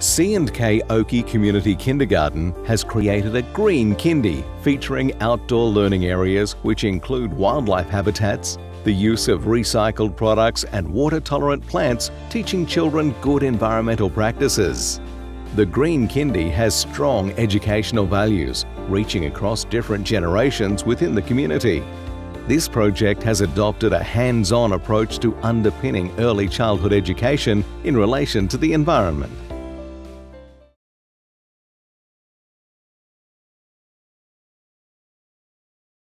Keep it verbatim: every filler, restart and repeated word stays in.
C and K Oakey Community Kindergarten has created a Green Kindy featuring outdoor learning areas which include wildlife habitats, the use of recycled products and water-tolerant plants, teaching children good environmental practices. The Green Kindy has strong educational values, reaching across different generations within the community. This project has adopted a hands-on approach to underpinning early childhood education in relation to the environment.